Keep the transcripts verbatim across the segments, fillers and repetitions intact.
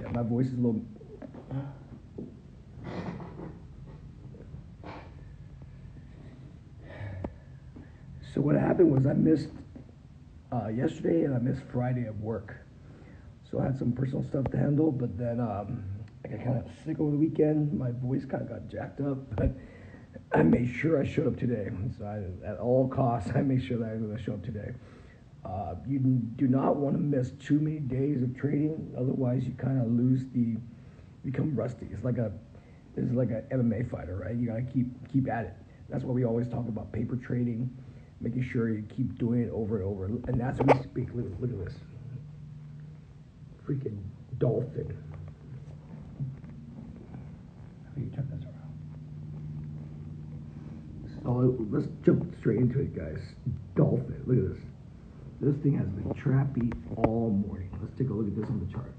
Yeah, my voice is a little. So what happened was I missed uh, yesterday and I missed Friday at work. So I had some personal stuff to handle, but then um, I got kind of sick over the weekend. My voice kind of got jacked up, but I made sure I showed up today. So I, at all costs, I made sure that I'm going to show up today. Uh, you do not want to miss too many days of trading, otherwise you kind of lose the, become rusty. It's like a, it's like an M M A fighter, right? You got to keep keep at it. That's why we always talk about paper trading, making sure you keep doing it over and over. And that's what we speak. Look, look at this. Freaking dolphin. How do you turn this around? So let's jump straight into it, guys. Dolphin. Look at this. This thing has been trappy all morning. Let's take a look at this on the chart.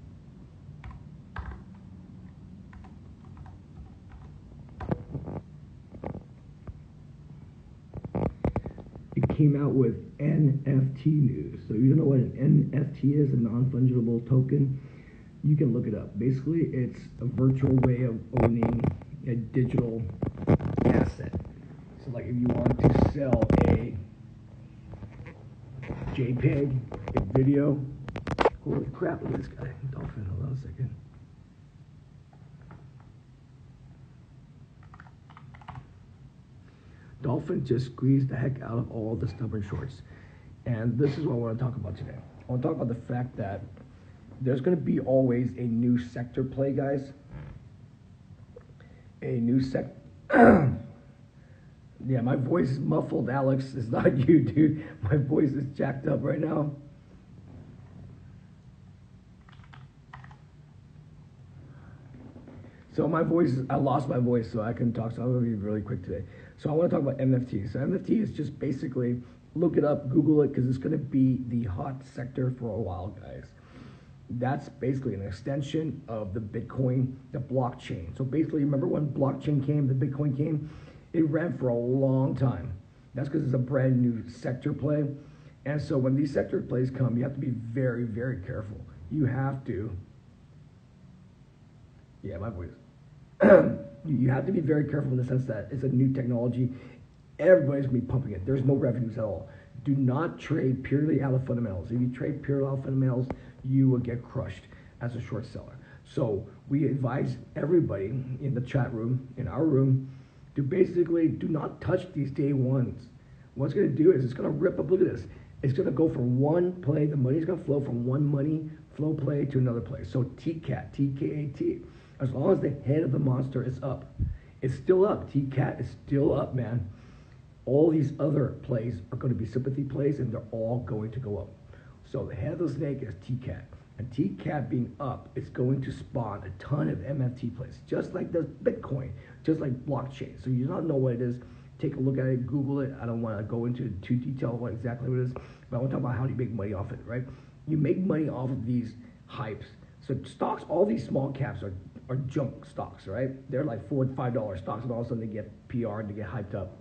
It came out with N F T news. So you don't know what an N F T is, a non-fungible token, you can look it up. Basically, it's a virtual way of owning a digital asset. So like if you want to sell a JPEG, a video, holy crap, look at this guy, dolphin, hold on a second. Dolphin just squeezed the heck out of all the stubborn shorts. And this is what I want to talk about today. I want to talk about the fact that there's going to be always a new sector play, guys. A new sec. Yeah, my voice is muffled, Alex. It's not you, dude. My voice is jacked up right now. So my voice, I lost my voice, so I can talk. So I'm going to be really quick today. So I want to talk about N F T. So N F T is just basically, look it up, Google it, because it's going to be the hot sector for a while, guys. That's basically an extension of the Bitcoin, the blockchain. So basically, remember when blockchain came, the Bitcoin came? It ran for a long time. That's because it's a brand new sector play. And so when these sector plays come, you have to be very, very careful. You have to, yeah, my voice. You have to be very careful in the sense that it's a new technology. Everybody's going to be pumping it. There's no revenues at all. Do not trade purely out of fundamentals. If you trade purely out of fundamentals, you will get crushed as a short seller. So we advise everybody in the chat room, in our room, to basically do not touch these day ones. What it's going to do is it's going to rip up. Look at this. It's going to go from one play. The money is going to flow from one money flow play to another play. So T K A T, T K A T. As long as the head of the monster is up, it's still up. T K A T is still up, man. All these other plays are going to be sympathy plays, and they're all going to go up. So the head of the snake is T K A T. And T K A T being up, it's going to spawn a ton of M F T plays, just like the Bitcoin, just like blockchain. So you don't know what it is, take a look at it, Google it. I don't want to go into too detail what exactly what it is, but I want to talk about how you make money off it, right? You make money off of these hypes. So stocks, all these small caps are, are junk stocks, right? They're like four and five dollar stocks, and all of a sudden they get P R and they get hyped up.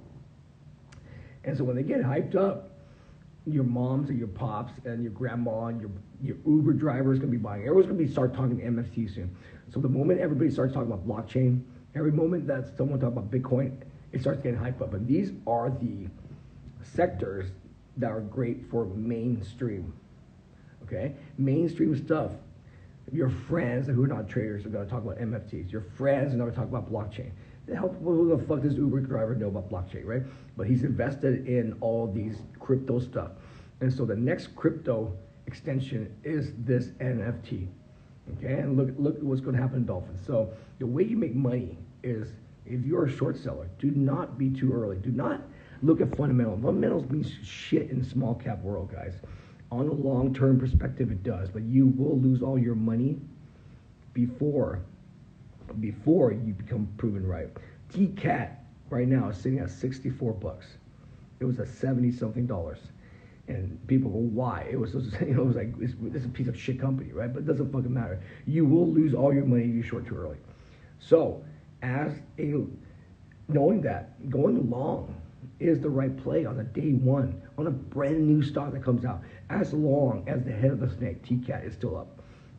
And so when they get hyped up, your moms and your pops and your grandma and your, your Uber driver is going to be buying. Everyone's going to be start talking M F T soon. So the moment everybody starts talking about blockchain, every moment that someone talks about Bitcoin, it starts getting hyped up. And these are the sectors that are great for mainstream, okay? Mainstream stuff. Your friends who are not traders are going to talk about M F Ts. Your friends are going to talk about blockchain. The hell, who the fuck does Uber driver know about blockchain, right? But he's invested in all these crypto stuff. And so the next crypto extension is this N F T, okay? And look, look at what's going to happen in Dolphin. So the way you make money is, if you're a short seller, do not be too early. Do not look at fundamentals. Fundamentals means shit in the small cap world, guys. On a long-term perspective, it does, but you will lose all your money before before you become proven right. T K A T right now is sitting at sixty-four bucks. It was at seventy something dollars. And people go, why? It was, just, you know, it was like, it's, it's a piece of shit company, right? But it doesn't fucking matter. You will lose all your money if you short too early. So, as a, knowing that, going long is the right play on a day one, on a brand new stock that comes out, as long as the head of the snake, T K A T, is still up.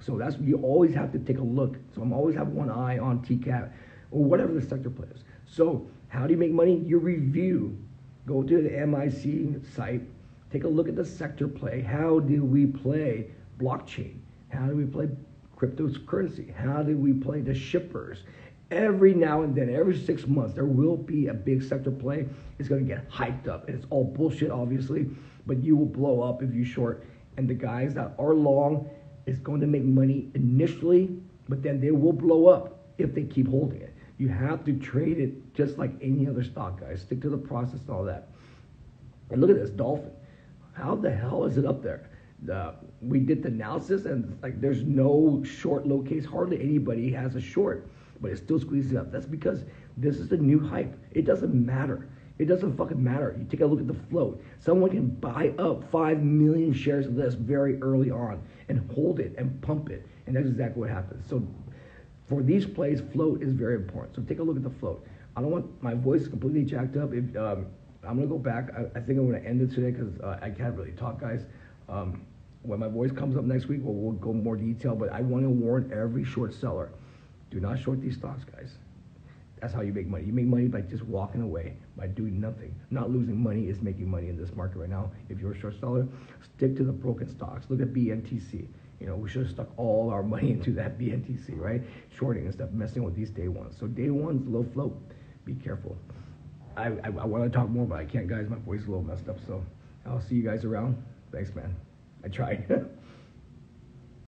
So that's, you always have to take a look. So I'm always have one eye on T K A T or whatever the sector play is. So how do you make money? You review. Go to the M I C site, take a look at the sector play. How do we play blockchain? How do we play cryptocurrency? How do we play the shippers? Every now and then, every six months, there will be a big sector play. It's going to get hyped up. And it's all bullshit, obviously, but you will blow up if you short. And the guys that are long is going to make money initially, but then they will blow up if they keep holding it. You have to trade it just like any other stock, guys. Stick to the process and all that. And look at this Dolphin. How the hell is it up there? Uh, we did the analysis, and like there's no short low case. Hardly anybody has a short, but it still squeezes up. That's because this is the new hype. It doesn't matter. It doesn't fucking matter. You take a look at the float. Someone can buy up five million shares of this very early on and hold it and pump it, and that's exactly what happens. So for these plays, float is very important. So take a look at the float. I don't want my voice completely jacked up. If, um, I'm gonna go back. I, I think I'm gonna end it today because uh, I can't really talk, guys. Um, when my voice comes up next week, we'll, we'll go more detail. But I want to warn every short seller: do not short these stocks, guys. That's how you make money. You make money by just walking away, by doing nothing. Not losing money is making money in this market right now. If you're a short seller, stick to the broken stocks. Look at B N T C. You know, we should have stuck all our money into that B N T C, right? Shorting and stuff, messing with these day ones. So day ones, low float. Be careful. I, I, I want to talk more, but I can't, guys. My voice is a little messed up. So I'll see you guys around. Thanks, man. I tried.